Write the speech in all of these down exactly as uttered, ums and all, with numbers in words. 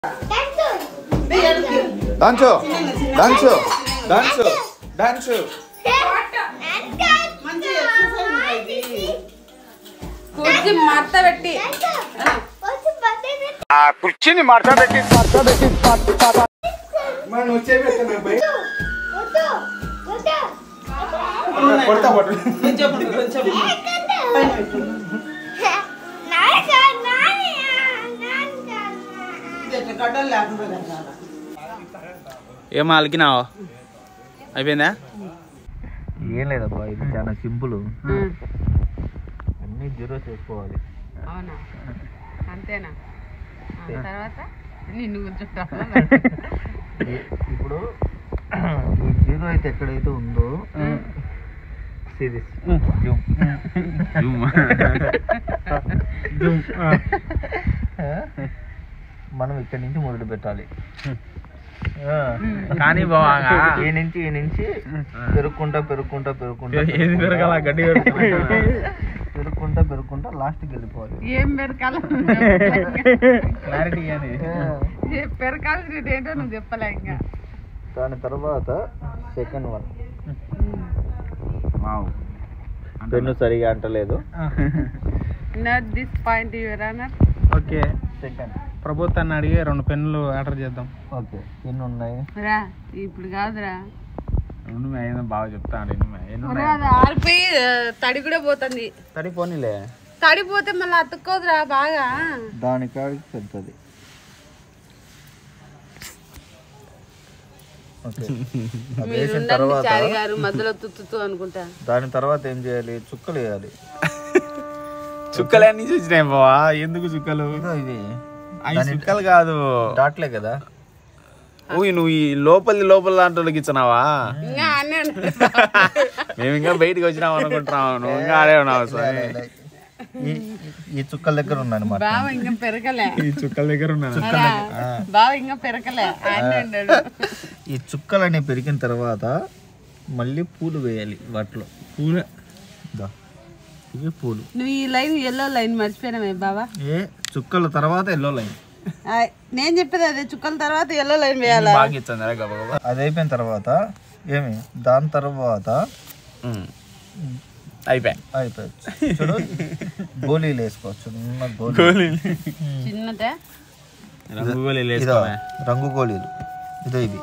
దంచు దంచు దంచు దంచు కుర్చీ మడత పెట్టి ఆ కుర్చీని మడత పెట్టి మడత పెట్టి మనం వచ్చే కొడతా పట్టు ఏం అలికినావా అయిపోయిందా? ఏం లేదబ్బా, ఇది చాలా సింపుల్. అన్ని జీరో చేసుకోవాలి. అవునా? అంతేనా? తర్వాత నిన్ను కూర్చుంటావా? ఇప్పుడు ఈ జీరో అయితే ఎక్కడైతే ఉందో మనం ఇక్కడి నుంచి మొదలు పెట్టాలి. కానీ బాగా ఈ నుంచి ఈ నుంచి పెరుక్కుంటా పెరుక్కుంటా పెరుక్కుంటా గడ్డి పెరుక్కుంటా పెరుక్కుంటా లాస్ట్కి వెళ్ళిపోవాలి. ఏం పెరకాలి? క్లారిటీ పెరకాల్సిన ఏంటో నువ్వు చెప్పలే. ఇంకా దాని తర్వాత సెకండ్ వన్. పెన్ను సరిగా అంటలేదు. Not this point your honour. Okay, second ప్రభుత్వాన్ని అడిగి రెండు పెన్నులు ఆర్డర్ చేద్దాం. ఓకే, ఎన్ని ఉన్నాయి? రా ఇప్పుడు కాదురా, రెండు అయినా బాగా చెప్తాను. ఆరిపోయి తడి కూడా పోతుంది. తడిపోనిలే, తడిపోతే మళ్ళీ అతుక్కోదురా బాగా. దాని కాడికి పెద్దది. మధ్యలో తుత్తు అనుకుంటా. దాని తర్వాత ఏం చేయాలి? చుక్కలు వేయాలి. చుక్కలు అన్ని చూసినాయి బావా. ఎందుకు చుక్కలు? ఇవి అవి చుక్కలు కాదు, డాట్లే కదా. ఊయి నువ్వు ఈ లోపలి లోపల దాంట్లోకి ఇచ్చినావా? మేము ఇంకా బయటికి వచ్చినాం అనుకుంటున్నావు, నువ్వు ఇంకా ఆడే ఉన్నావు. ఈ చుక్కల దగ్గర ఉన్నాను. బావ ఇంకా పెరగలే. ఈ చుక్కల దగ్గర ఉన్నాను. బావ ఇంకా పెరగలే. ఈ చుక్కలన్నీ పెరిగిన తర్వాత మళ్ళీ పూలు వేయాలి వాటిలో. పూలు ఇవి పూలు. నువ్వు ఈ లైన్ ఎల్లో లైన్ మర్చిపోయినామే బావా. ఏ చుక్కల తర్వాత ఎల్లో లైన్? నేను చెప్పేది అదే, చుక్కల తర్వాత ఎల్లో లైన్ వేయాలి. అది అయిపోయిన తర్వాత ఏమి? దాని తర్వాత అయిపోయి అయిపోయచ్చు. చూడు, గోళీలు వేసుకోవచ్చు. చిన్న గోళీ, చిన్నదే రంగు గోళీలు, రంగు గోళీలు. ఇదో ఇవి.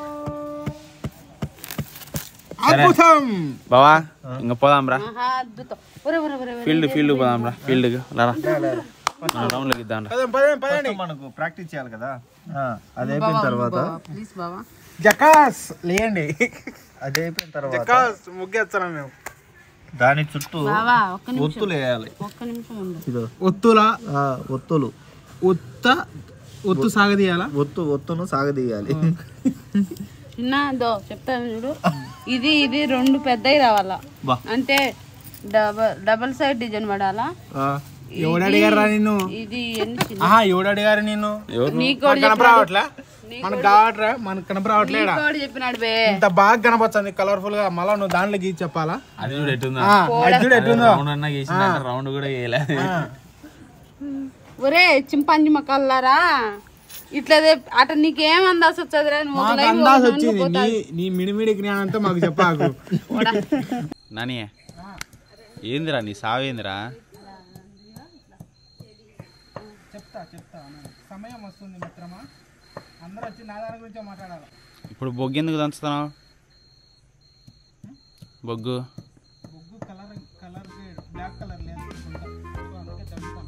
బావా ఇంకా పోదాం రా, ఫీల్డ్ ఫీల్డ్ పోదాం రా, ఫీల్డ్ రౌండ్ ఇద్దాం. మనకు ప్రాక్టీస్ చేయాలి కదా. అది అయిపోయిన తర్వాత జకాస్ లేండి. అది అయిపోయిన తర్వాత ముగ్గేస్తాం మేము. దాని చుట్టూ ఒత్తులు వేయాలి. ఒత్తుల ఒత్తులు ఒత్త ఒత్తు సాగదీయాలా? ఒత్తు ఒత్తును సాగదీయాలి. చిన్నదో చెప్తాను చూడు. ఇది ఇది రెండు పెద్దవి రావాలా, అంటే డబల్ డబల్ సైడ్ డిజైన్ పడాలా. ఎవడు అడిగారా నిన్ను? ఇది ఎవడు అడిగారు నిన్ను? కనపరావట్లే, మనకు కావట్రా, మనకు కనపరావట్లే. చెప్పినాడు బే, ఇంత బాగా కనపడుతుంది కలర్ఫుల్ గా. మళ్ళా నువ్వు దాంట్లో గీసి చెప్పాలా? అది చూడు ఎట్టుందో, రౌండ్ కూడా వేయలేదు. ఒరే చింపాంజీ మక్కల్లారా, ఇట్లా అట నీకేం అందాల్సి వచ్చేదిరా? అందాల్సి వచ్చింది నీ మిడిమిడి జ్ఞానంతో మాకు చెప్పాకు. నాని ఏందిరా నీ సావేందిరా? చెప్తా చెప్తా, సమయం వస్తుంది మిత్రమా. అందరూ వచ్చి నా దాని గురించే మాట్లాడాలి. ఇప్పుడు బొగ్గు ఎందుకు దంచుతున్నావు? బొగ్గు బొగ్గు కలర్ కలర్ బ్లాక్ కలర్ లేదు, అందుకే దంచుతాను.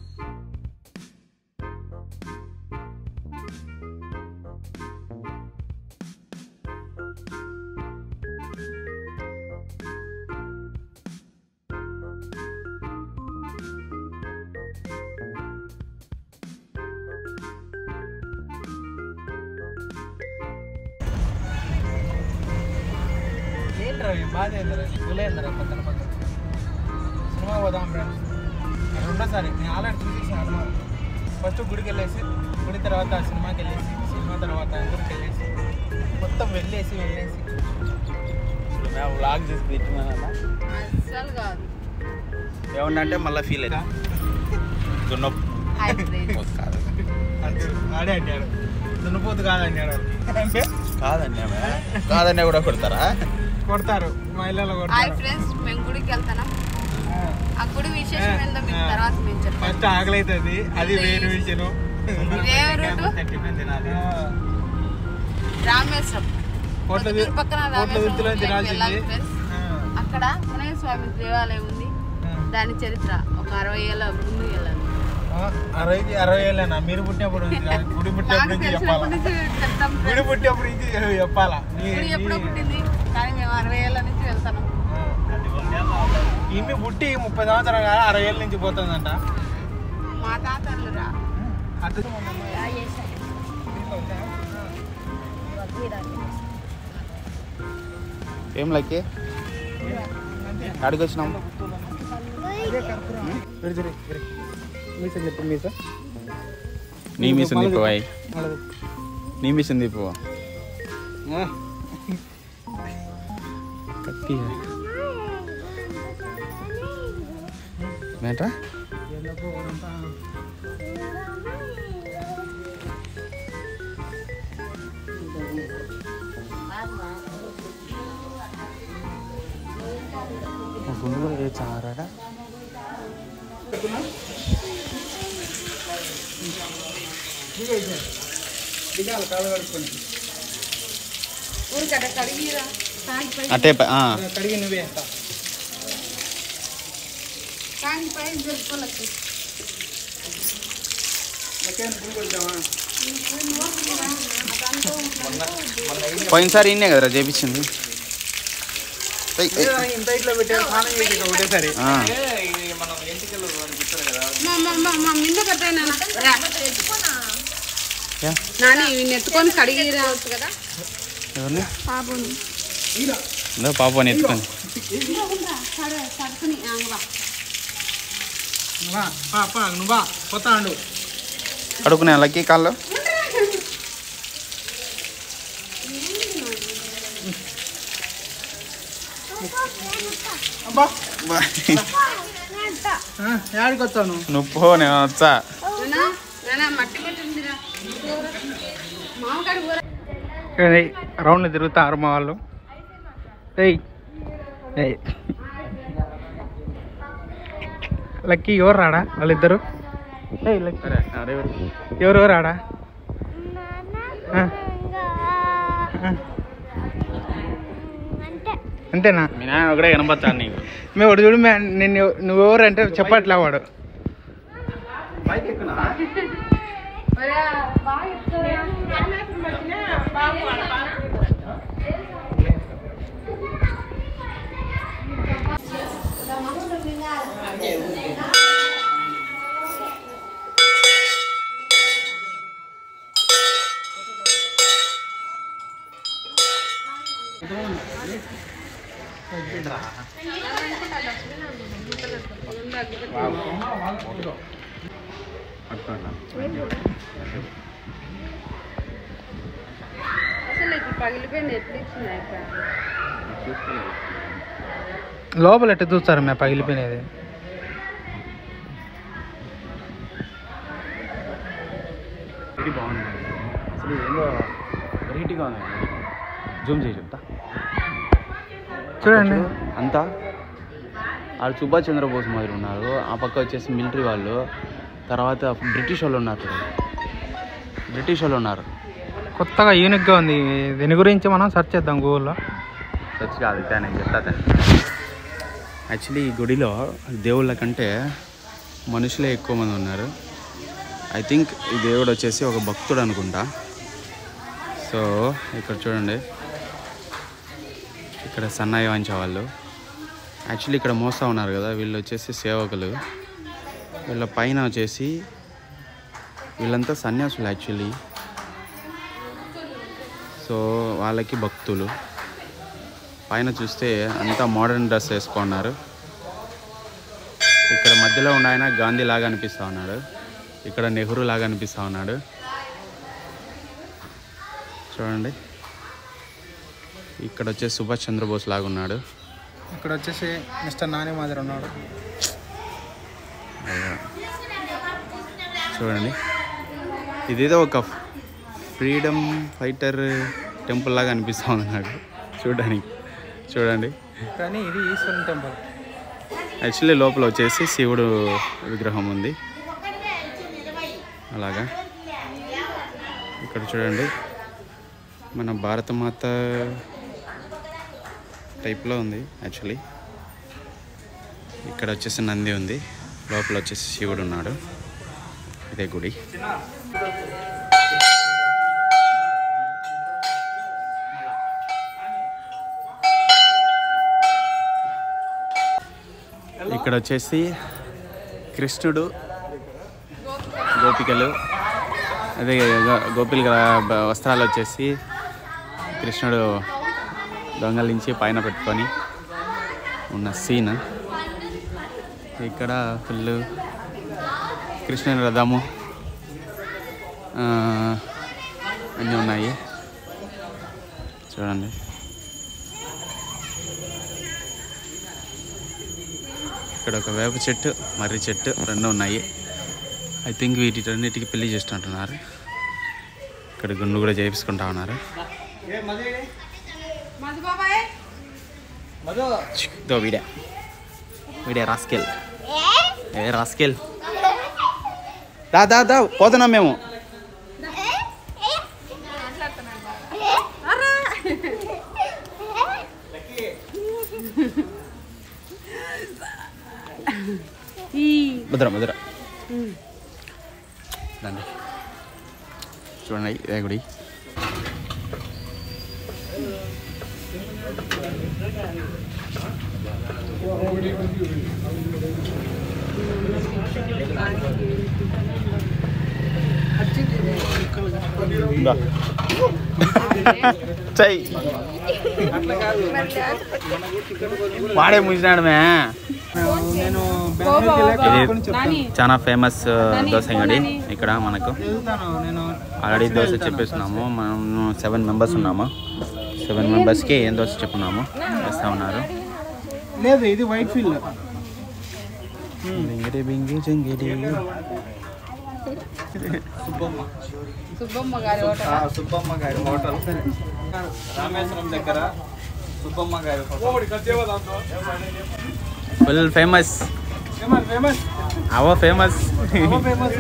బాధ ఏందిరా, గులేందిరా పక్కన పక్కన. సినిమా పోదాం ఫ్రెండ్స్, రెండోసారి. నేను ఆల్రెడీ చూసేసి సినిమా. ఫస్ట్ గుడికి వెళ్ళేసి, గుడి తర్వాత సినిమాకి వెళ్ళేసి, సినిమా తర్వాత గుడికి వెళ్ళేసి, మొత్తం వెళ్ళేసి వెళ్ళేసి వ్లాగ్ చేసి పెట్టినానన్నా అస్సలు కాదు. ఏమన్నంటే మళ్ళీ ఫీల్ అవుతా ఆడే అంటాడు. దున్నపోతు కాదన్నాడు అంటే కాదన్నా కాదన్నా కూడా కొడతారా? కొడతారు మహిళలు హాయ్ కొడతారు. ఫ్రెండ్స్, మేము గుడికి వెళ్తాం. ఆ గుడి విశేషం ఏందో మీకు తర్వాత మేము చెప్తాం. ఫస్ట్ ఆకలి అవుతుంది, అది వేరు విషయం. ఇదే రూటు రామేశ్వరం కోట్ల కొత్తూరు పక్కన కోట్ల వృత్తిలో రామేశ్వరం తినాల్సింది. వెళ్ళాలి ఫ్రెండ్స్. అక్కడ వినాయక స్వామి దేవాలయం ఉంది. దాని చరిత్ర ఒక అరవై ఏళ్ళ ముందు వెళ్ళాలి. అరవై అరవై ఏళ్ళనా? మీరు పుట్టినప్పుడు నుంచి కాదు, గుడి పుట్టినప్పుడు నుంచి చెప్పాలా? గుడి పుట్టినప్పుడు నుంచి చెప్పాలా? గుడి ఎప్పుడో పుట్టింది కానీ మేము అరవై ఏళ్ళ నుంచి వెళ్తాం. ఇన్ని పుట్టి ముప్పై సంవత్సరాలు కాదు, అరవై ఏళ్ళ నుంచి పోతుందంట. మా తాతలు రా అటు ఏం లక్కి అడిగి వచ్చినాం. చెప్పు మీసా నీ మీసం దీపు అయ్యి నీ మీసం దీపు కత్తి ఏంట్రా? గుండు ఏ చారాడా? దిగాలి కాలు కడుక్కొని. ఊరికట కడిగిరా అట్టే కడిగి నువ్వే వేస్తా. కానీ పైన జరుపుకోలేదు. పోయినసారి ఇన్నే కదరా చేపించింది. ఇంత ఇట్లా పెట్టారు, స్నానం చేసి ఒకటేసారి. మిందు కట్టాయినా నాని నెత్తుకొని కడిగిరా కదా ఎవరిని? పాపని పాపని ఎత్తుకొని సరుకుని నువ్వా పోతా అండు. కడుక్కునే లక్కీ కాళ్ళు యాడికి వచ్చాను నువ్వు పో, నేను వచ్చా. రౌండ్లు తిరుగుతారు మా వాళ్ళు. లక్కీ ఎవరు రాడా వాళ్ళిద్దరు? ఎవరెవరు రాడా? అంతేనా? మీ నాన్న ఒకటే కనపడతాను నీకు. మేము ఒకటి చూడు, నేను నువ్వెవరు అంటే చెప్పట్లే వాడు. లోపల ఎట్ట చూస్తారు మే పగిలిపోయినది? ఇది బాగుంది అసలు, ఏందో వెరైటీగా ఉంది. జూమ్ చేసి చెప్తా చూడండి. అంతా వాళ్ళు సుభాష్ చంద్రబోస్ మాదిరి ఉన్నారు. ఆ పక్క వచ్చేసి మిలిటరీ వాళ్ళు, తర్వాత బ్రిటిష్ వాళ్ళు ఉన్నారు. బ్రిటిష్ వాళ్ళు ఉన్నారు. కొత్తగా యూనిక్గా ఉంది. దీని గురించి మనం సెర్చ్ చేద్దాం గూగుల్లో. సెర్చ్ కాదు, నేను చెప్తా. యాక్చువల్లీ ఈ గుడిలో దేవుళ్ళ కంటే మనుషులే ఎక్కువ మంది ఉన్నారు. ఐ థింక్ ఈ దేవుడు వచ్చేసి ఒక భక్తుడు అనుకుంటా. సో ఇక్కడ చూడండి, ఇక్కడ సన్నాయి వాయించే వాళ్ళు. యాక్చువల్లీ ఇక్కడ మోస్తూ ఉన్నారు కదా, వీళ్ళు వచ్చేసి సేవకులు. వీళ్ళ పైన వచ్చేసి వీళ్ళంతా సన్యాసులు యాక్చువల్లీ. సో వాళ్ళకి భక్తులు. పైన చూస్తే అంతా మోడర్న్ డ్రెస్ వేసుకున్నారు. ఇక్కడ మధ్యలో ఉన్న ఆయన గాంధీ లాగా అనిపిస్తూ ఉన్నాడు. ఇక్కడ నెహ్రూ లాగా అనిపిస్తూ ఉన్నాడు. చూడండి, ఇక్కడ వచ్చేసి సుభాష్ చంద్రబోస్ లాగా ఉన్నాడు. ఇక్కడ వచ్చేసి మిస్టర్ నాని మాదిరి ఉన్నాడు. చూడండి, ఇదేదో ఒక ఫ్రీడమ్ ఫైటర్ టెంపుల్ లాగా అనిపిస్తూ ఉంది నాకు చూడడానికి. చూడండి, కానీ ఇది ఈశ్వరుని టెంపుల్. యాక్చువల్లీ లోపల వచ్చేసి శివుడు విగ్రహం ఉంది అలాగా. ఇక్కడ చూడండి, మన భారతమాత టైప్లో ఉంది యాక్చువల్లీ. ఇక్కడ వచ్చేసి నంది ఉంది, లోపల వచ్చేసి శివుడు ఉన్నాడు. ఇదే గుడి. ఇక్కడ వచ్చేసి కృష్ణుడు, గోపికలు, అదే గోపికల వస్త్రాలు వచ్చేసి కృష్ణుడు దొంగలించి పైన పెట్టుకొని ఉన్న సీన్. ఇక్కడ ఫుల్ కృష్ణుని రథము అన్నీ ఉన్నాయి చూడండి. ఇక్కడ ఒక వేప చెట్టు, మర్రి చెట్టు రెండు ఉన్నాయి. ఐ థింక్ వీటిన్నిటికి పెళ్లి చేస్తుంటున్నారు. ఇక్కడ గుండు కూడా చేయించుకుంటా ఉన్నారు. దో వీడియా వీడియా రాస్కెల్ ఏ రాస్కెల్ దా దా దా పోతున్నాం మేము. ముద్ర ముద్ర రండి చూడండి, ఇదే గుడి. వాడే ముగిసినాడు మే. నేను ఇది చాలా ఫేమస్ దోశ అంగడి ఇక్కడ మనకు. నేను ఆల్రెడీ దోశ చెప్పేస్తున్నాము. మనం సెవెన్ మెంబర్స్ ఉన్నాము. సెవెన్ మెంబర్స్కి ఏం దోశ చెప్పున్నాము వేస్తూ ఉన్నారు. లేదు, ఇది వైట్ ఫీల్డ్. బింగిడి బింగి జంగిడి సుబ్బమ్మ గారి హోటల్. సుబ్బమ్మ గారి హోటల్ రామేశ్వరం దగ్గర. సుబ్బమ్మ గారి ఫుల్ ఫేమస్. ఫేమస్ అవో ఫేమస్. ఫేమస్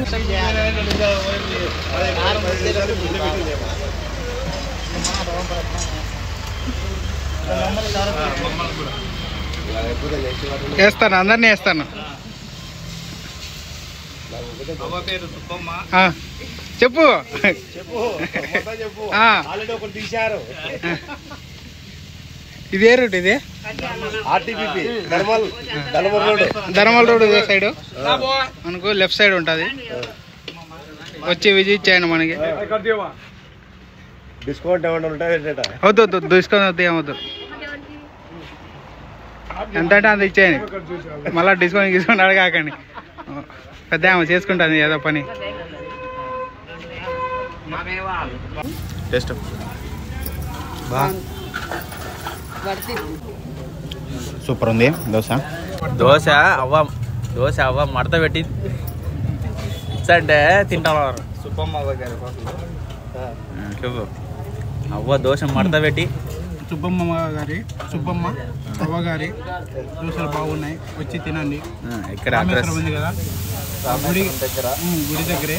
వేస్తాను, అందరినీ వేస్తాను. చెప్పు ఇది ఏ రూట్? ఇది ధర్మల్ రోడ్ సైడ్ మనకు లెఫ్ట్ సైడ్ ఉంటుంది. వచ్చి విజిట్ చేయండి. మనకి డిస్కౌంట్ ఏమన్నా ఉంటుంది? వద్దు వద్దు డిస్కౌంట్ వద్దు, ఏమొద్దు. ఎంత అంటే అంత ఇచ్చేయండి. మళ్ళీ డిస్కౌంట్ డిస్కౌంట్ అడగాకండి. పెద్ద ఆమె చేసుకుంటుంది ఏదో పని. టేస్ట్ సూపర్ ఉంది దోశ. దోశ అవ్వ దోశ అవ్వ మడత పెట్టి అంటే తింటాను. సుబ్బమ్మ గారి చెప్పు. అవ్వ దోశ మడత పెట్టి. సుబ్బమ్మ గారి సుబ్బమ్మ అవ్వ గారి దోశలు బాగున్నాయి, వచ్చి తినండి. ఇక్కడ రామేశ్వరం ఉంది కదా, గుడి దగ్గర గుడి దగ్గరే.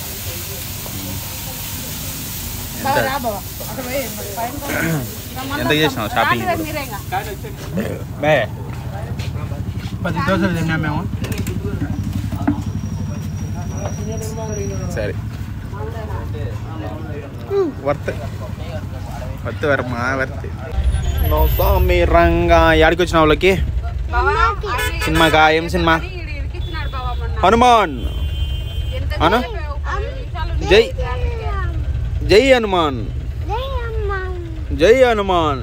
ఎంత చేసినావు షాపింగ్? పది దోశలు తిన్నాం మేము. సరే worth worth Varma worth Swami Ranga. యాడికి వచ్చిన వాళ్ళకి సినిమాకా? ఏం సినిమా? హనుమాన్. అను జై జై హనుమాన్, జై హనుమాన్,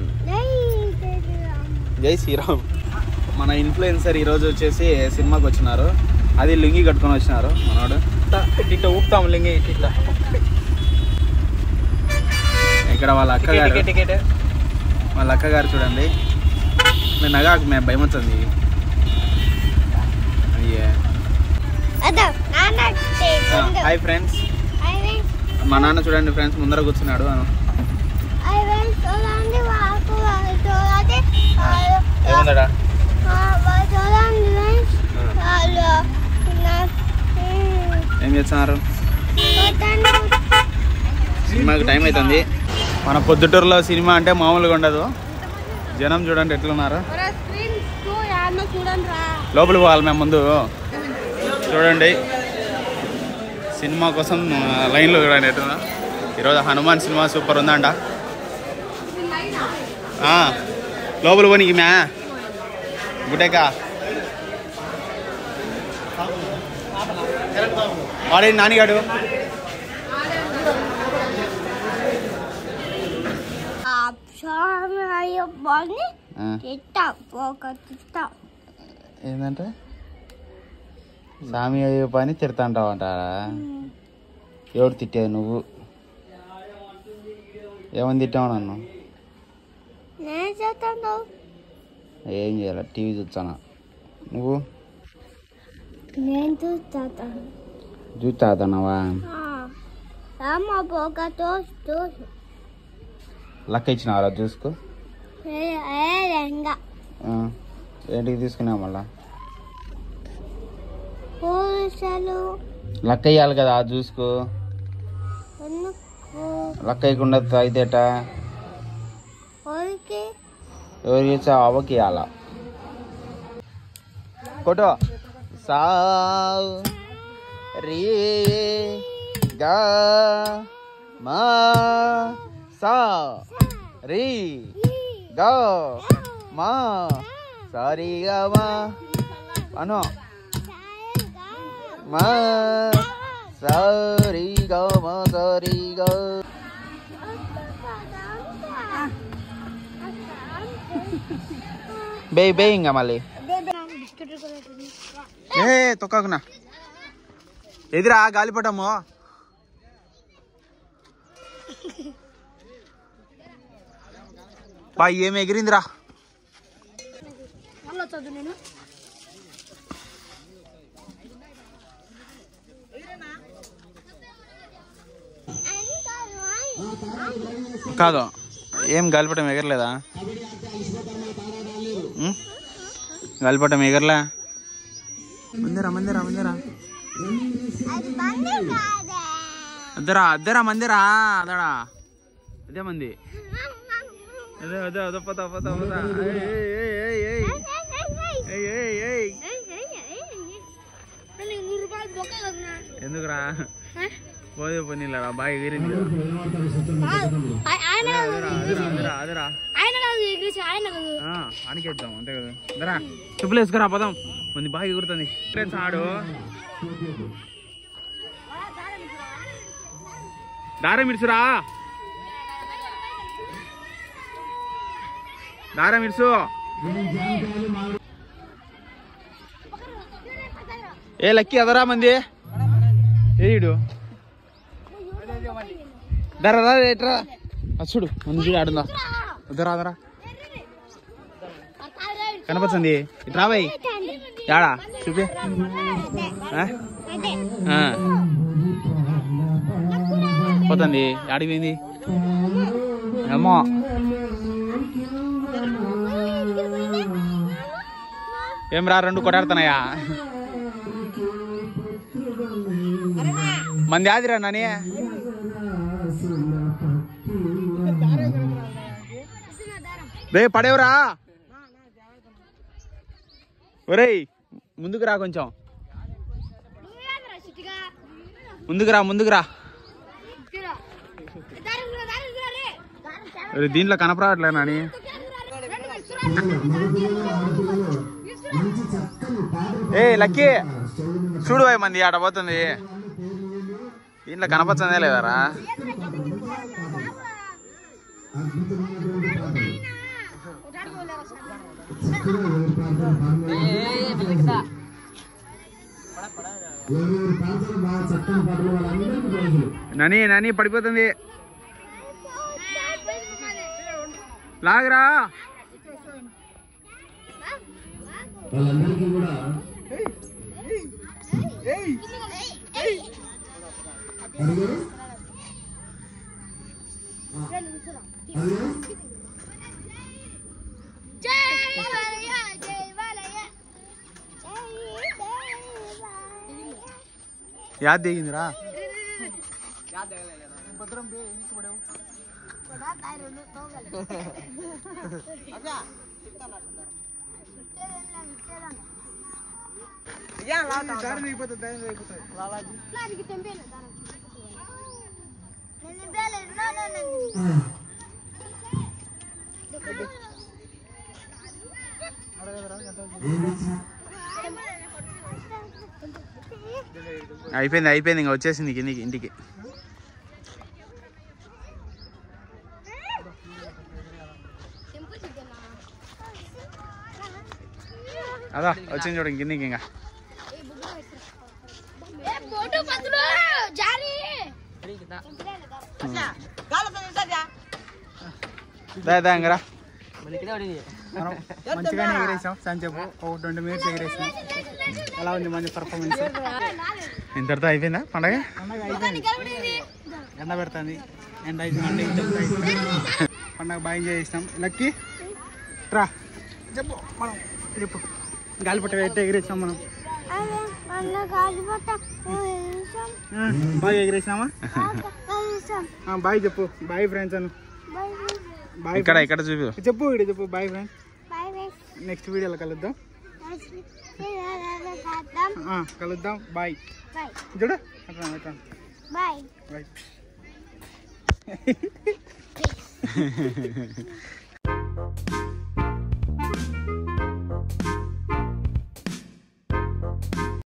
జై శ్రీరామ్. మన ఇన్ఫ్లుయెన్సర్ ఈరోజు వచ్చేసి సినిమాకి వచ్చినారు. అది లింగి కట్టుకొని వచ్చినారు మనోడు. ఇట్లా ఊపుతాం లింగి ఇట్లా. ఇక్కడ వాళ్ళ అక్కగారు వాళ్ళ అక్కగారు చూడండి. మేము నగాకు మేము భయం వచ్చింది. అయ్యే హాయ్ ఫ్రెండ్స్, మా నాన్న చూడండి ఫ్రెండ్స్ ముందర కూర్చున్నాడు. ఏముందడా ఏం చేస్తున్నారు? సినిమాకి టైం అవుతుంది. మన పొద్దుటూరులో సినిమా అంటే మామూలుగా ఉండదు. జనం చూడండి ఎట్లున్నారు. లోపలికి పోవాలి మేము ముందు. చూడండి సినిమా కోసం లైన్లో చూడండి ఎట్లున్నా. ఈరోజు హనుమాన్ సినిమా సూపర్ ఉందంట. లోపల పోనీకి మ్యా గుటేకా వాడే నానిగాడు. ఏంటంటే సామి అయ్యో పని తిడతాంటావంట. ఎవడు తిట్టావు నువ్వు? ఏమని తిట్టావు నన్ను? ఏం చేయాలి? టీవీ చూస్తానా? నువ్వు చూస్తావా? లక్క ఇచ్చినావరా చూసుకో. ఏంటికి తీసుకున్నావు మళ్ళా? లక్క ఇవ్వాలి కదా చూసుకో. లక్క ఇవ్వకుండా తాగితేట ఎవరికి ఇచ్చా? అవ్వకి ఇవ్వాలా? కొట్టో సా రీ గా మా సా రీ గా మా సారీ గా మా అను మా సారీ గా మా సారీ గా. బే బే ఇంకా మళ్ళీ ఏ తొక్కకున్నా ఎదిరా గాలిపటము. బా ఏమి ఎగిరిందిరా. కాదు ఏం గాలిపటం ఎగరలేదా? గాలిపటం ఎగరలే. మందిరా మందిరా మందిరా అద్దరా అద్దరా మందిరా అదడా అదే మంది అదే అదే అదే పోతా పోతా పోతా. ఎందుకురా పోదే పోనీలరా బాగా ఎగిరింది. అదరా ఆనికేద్దాం అంతే కదా. దరా చెప్పులు వేసుకురా పోదాం. మంది బాగా ఎగురుతుంది ఫ్రెండ్స్. ఆడు దారం ఇడుచురా దారం ఇడుచు. ఏ లక్కీ అదరా మంది ఏడు దరా ఎట్రా చూడు మంది చూడు ఆడుందా. అదరా అదరా కనపడుతుంది. ఇటు రాబాయి యాడా చూపి. పోతుంది ఆడిపోయింది ఏమో. ఏం రా రెండు కొట్టాడుతున్నాయా? మంది ఆదిరా నాని. రే పడేవరా ఒరేయ్ ముందుకు రా కొంచెం ముందుకు రా ముందుకు రా. దీంట్లో కనపరావట్లే నాని. ఏ లక్కీ చూడు మంది ఆట పోతుంది. దీంట్లో కనపచ్చందే లేదారా? నని నని పడిపోతుంది. లాగరా వాళ్ళందరికీ కూడా యాద్ దిగిందిరా అయిపోయింది అయిపోయింది ఇంకా వచ్చేసింది కిందికి ఇంటికి. అదా వచ్చింది చూడండి కిందికి. ఇంకా దాదా ఇంకరా మనం మంచిగానే ఎగిరేసాం సంచేపు ఒక ట్వంటీ మినిట్స్ ఎగిరేసాం. ఎలా ఉంది మంచి పర్ఫార్మెన్స్? ఇంతటితో అయిపోయిందా పండగ? పండగ అయిపోయింది. ఎండ పెడుతుంది, ఎండ అయిపోయింది. పండగ బాగా ఎంజాయ్ చేసినాం. లక్కీ రా చెప్పు, మనం చెప్పు. గాలిపట్ట అయితే ఎగిరేసాం మనం. బాగా ఎగిరేసామా? బాయ్ చెప్పు. బాయ్ ఫ్రెండ్స్ అను. బాయ్. ఇక్కడ ఇక్కడ చూపి చెప్పు. ఇక్కడ చెప్పు బాయ్ ఫ్రెండ్స్. నెక్స్ట్ వీడియోలో కలుద్దాం. కలుద్దాం. బాయ్ చూడు. Bye bye.